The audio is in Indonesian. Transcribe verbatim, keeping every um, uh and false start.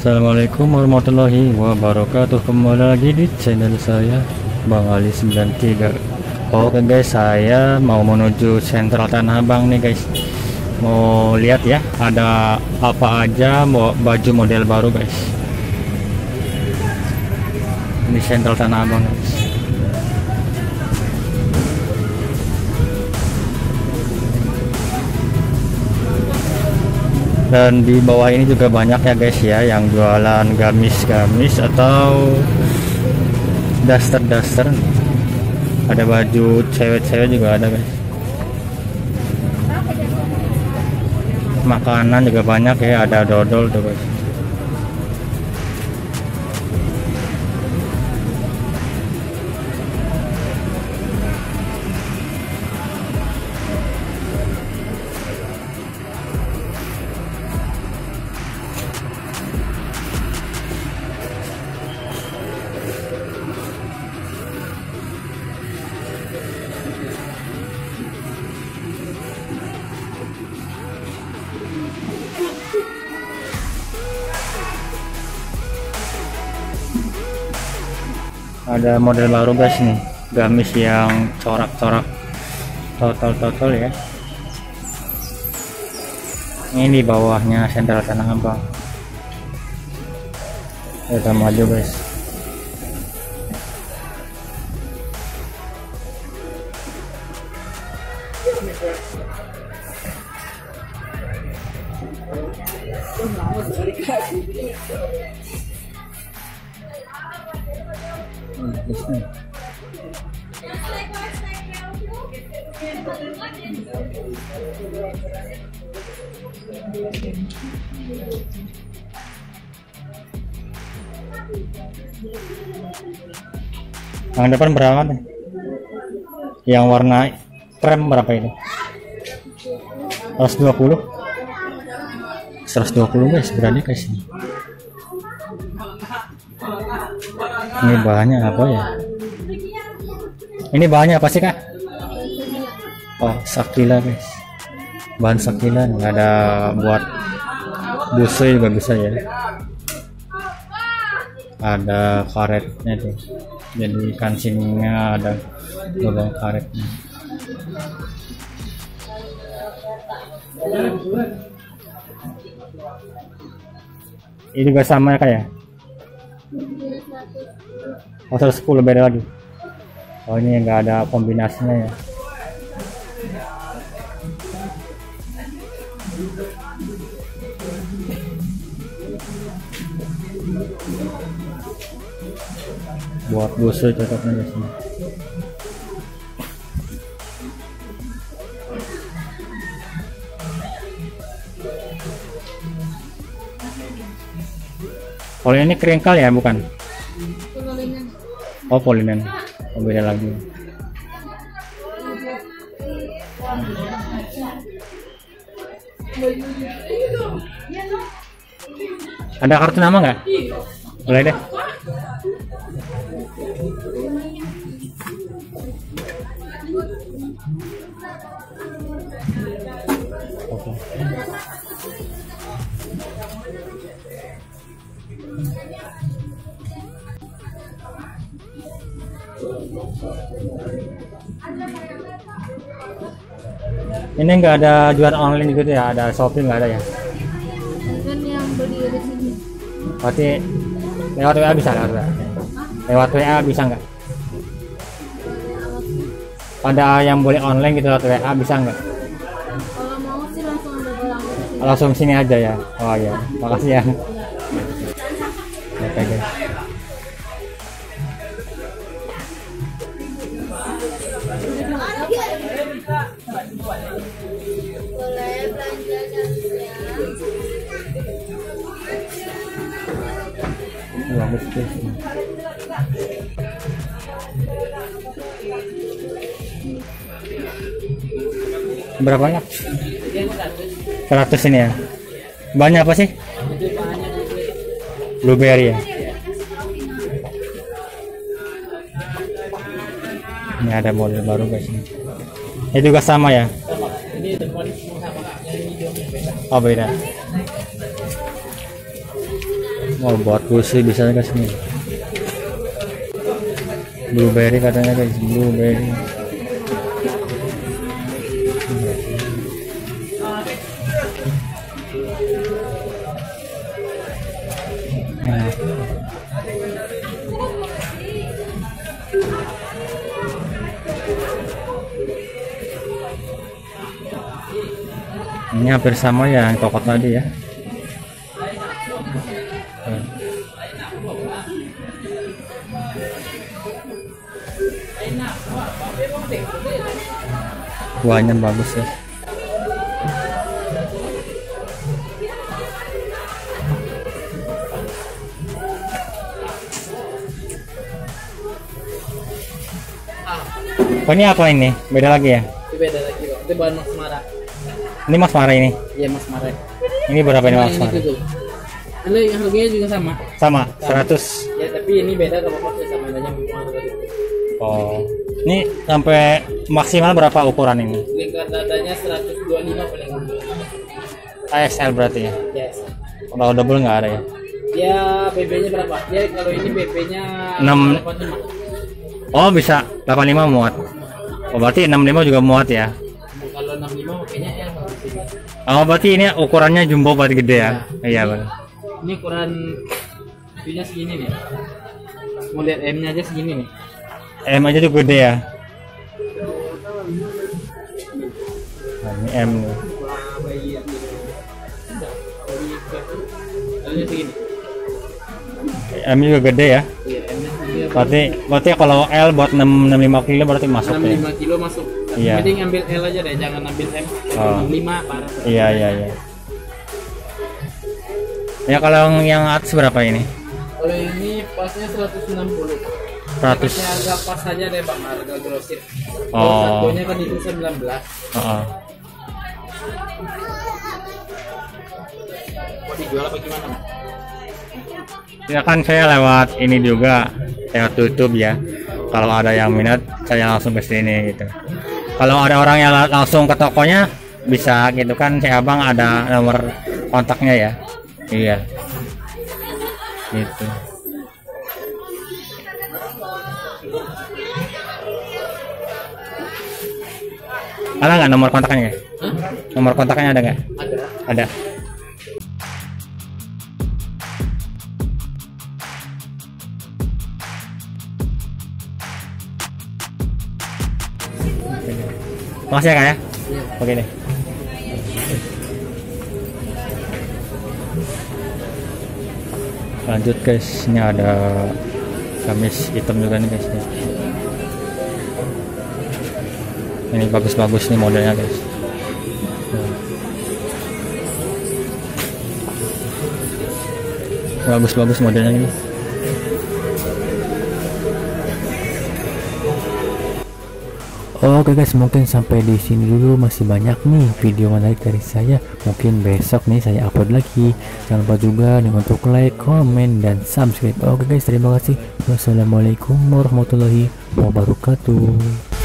Assalamualaikum warahmatullahi wabarakatuh. Kembali lagi di channel saya Bang Ali sembilan tiga. Oke guys, saya mau menuju sentral Tanah Abang nih guys. Mau lihat ya ada apa aja, mau baju model baru guys. Ini sentral Tanah Abang guys. Dan di bawah ini juga banyak ya guys ya yang jualan gamis-gamis atau daster-daster. Ada baju cewek-cewek juga ada guys. Makanan juga banyak ya, ada dodol tuh guys. Ada model baru guys nih, gamis yang corak-corak total-total ya. Ini di bawahnya sentral Tanah Abang. Kita maju guys. Hmm, yang depan berapa nih? Yang warna krem berapa ini? seratus dua puluh seratus dua puluh guys, berani guys ini. Ini bahannya apa ya? Ini bahannya apa sih kak? Oh, sakila guys, bahan sakila. Nggak ada buat busui juga bisa ya. Ada karetnya tuh, jadi kancingnya ada lubang karetnya. Ini juga sama ya kak ya? Oh, seratus sepuluh beda lagi. Oh, ini enggak ada kombinasinya ya. Buat busur cocoknya di sini. Kalau ini keringkal ya, bukan? Oh, polinen. Oh, beda lagi. Ada kartu nama nggak? Boleh deh. Oke. Ini enggak ada jual online gitu ya, ada shopping nggak ada ya? Kan yang beli di sini. Berarti lewat W A bisa lewat W A? Lewat W A bisa nggak? Ada yang boleh online gitu lewat W A bisa nggak? Kalau mau sih langsung ada bilang. Langsung sini aja ya. Oh ya, makasih ya. Oke guys. Boleh belanja ya. Bagus guys. Berapanya? seratus ini ya. Banyak apa sih? Blueberry ya. Ini ada model baru guys. Ini juga sama ya. Oh beda. mau buat puisi bisa guys nih. Blueberry katanya guys, blueberry. Nah. Ini hampir sama ya yang toko tadi ya. Buahnya bagus ya. Oh, ini apa ini? Beda lagi ya? Itu beda lagi kok. Itu bahan Mas Mara. Ini Mas Mara ini. Iya Mas Mara. Ini berapa ini Nah, Mas ini Mara? gitu. Ini harganya juga sama. Sama, seratus. Ya tapi ini beda kalau pakai sama aja harga itu. Oh. Ini sampai maksimal berapa ukuran ini? Lingkar dadanya seratus dua puluh lima paling. X L berarti ya? Yes. Kalau double nggak ada ya? Ya B B-nya berapa? Ya kalau ini B B-nya enam. delapan puluh lima. Oh bisa delapan puluh lima muat. Oh berarti enam puluh lima juga muat ya? Kalau enam puluh lima makanya L. Oh berarti ini ukurannya jumbo berarti gede ya? Iya benar. Ini ukuran itunya segini nih. Mau lihat M-nya aja segini nih. M aja juga gede ya? Nah, ini M nih. L-nya segini. M juga gede ya? Iya, M-nya segini. Berarti berarti kalau L buat enam puluh lima kilo berarti masuk enam puluh ya? lima kilo masuk. Iya. Mending ambil L aja deh, jangan ambil M. Oh. enam puluh lima parah. Iya iya iya. Ya kalau yang atas berapa ini? Kalau ini pasnya seratus enam puluh. seratus. Pasnya agak pas aja deh Bang, harga grosir. Oh. Kalau satunya kan itu sembilan belas. Heeh. Mau dijual apa gimana, Bang? Ya kan saya lewat ini juga, lewat YouTube ya. Kalau ada yang minat, saya langsung ke sini gitu. Kalau ada orang yang langsung ke tokonya, bisa gitu kan. Saya abang ada nomor kontaknya ya. Iya. Gitu. Ada nggak nomor kontaknya? Hah? Nomor kontaknya ada nggak? Ada. Ada. Makasih ya kak ya. Oke deh. Lanjut guys, ini ada gamis hitam juga nih guys. Ini bagus-bagus nih modelnya guys. Bagus-bagus modelnya ini. Oke guys, mungkin sampai di sini dulu. Masih banyak nih video menarik dari saya. Mungkin besok nih saya upload lagi. Jangan lupa juga nih untuk like, komen, dan subscribe. Oke guys, terima kasih. Wassalamualaikum warahmatullahi wabarakatuh.